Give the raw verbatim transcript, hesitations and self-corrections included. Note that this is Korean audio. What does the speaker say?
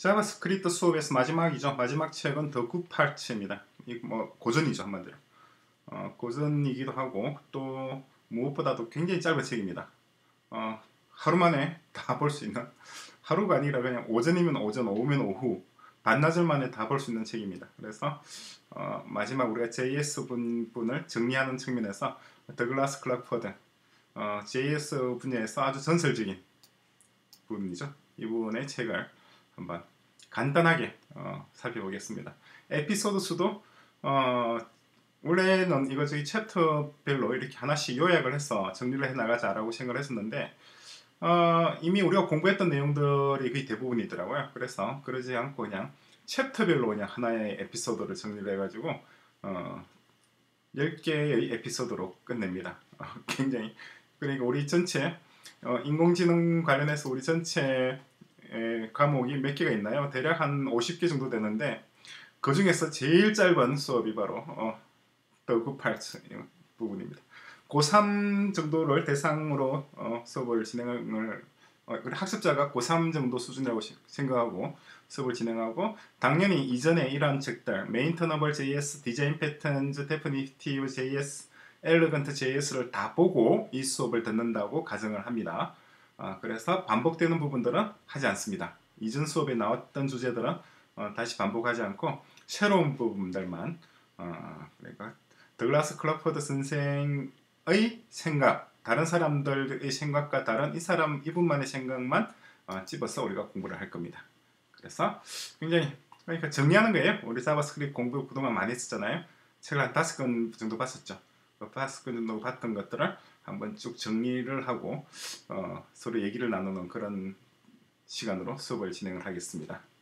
자바스크립트 수업에서 마지막이죠. 마지막 책은 더 굿 파츠입니다. 이 뭐 고전이죠, 한마디로. 어, 고전이기도 하고 또 무엇보다도 굉장히 짧은 책입니다. 어, 하루 만에 다 볼 수 있는, 하루가 아니라 그냥 오전이면 오전, 오후면 오후, 반나절 만에 다 볼 수 있는 책입니다. 그래서 어, 마지막 우리가 제이에스 분분을 정리하는 측면에서 더글라스 클락퍼드, 어, 제이에스 분야에서 아주 전설적인 분이죠. 이분의 책을 한번 간단하게 어, 살펴보겠습니다. 에피소드 수도 어, 원래는 이거 저희 챕터별로 이렇게 하나씩 요약을 해서 정리를 해 나가자라고 생각을 했었는데 어, 이미 우리가 공부했던 내용들이 거의 대부분이더라고요. 그래서 그러지 않고 그냥 챕터별로 그냥 하나의 에피소드를 정리를 해가지고 어, 열 개의 에피소드로 끝냅니다. 어, 굉장히 그러니까 우리 전체 어, 인공지능 관련해서 우리 전체 에, 과목이 몇 개가 있나요? 대략 한 오십 개 정도 되는데 그 중에서 제일 짧은 수업이 바로 어, 더 굿 파트 부분입니다. 고삼 정도를 대상으로 어, 수업을 진행을 어, 학습자가 고삼 정도 수준이라고 시, 생각하고 수업을 진행하고 당연히 이전에 이러한 책들 메인터너블 제이에스, 디자인 패턴즈, 데피니티브 제이에스, 엘러건트 제이에스를 다 보고 이 수업을 듣는다고 가정을 합니다. 어, 그래서 반복되는 부분들은 하지 않습니다. 이전 수업에 나왔던 주제들은 어, 다시 반복하지 않고 새로운 부분들만 어, 그러니까 더글라스 클락퍼드 선생의 생각, 다른 사람들의 생각과 다른 이 사람 이분만의 생각만 어, 집어서 우리가 공부를 할 겁니다. 그래서 굉장히 그러니까 정리하는 거예요. 우리 자바스크립트 공부 그동안 많이 했었잖아요. 책을 한 다섯 권 정도 봤었죠. 그 다섯 권 정도 봤던 것들을 한번 쭉 정리를 하고 어, 서로 얘기를 나누는 그런 시간으로 수업을 진행을 하겠습니다.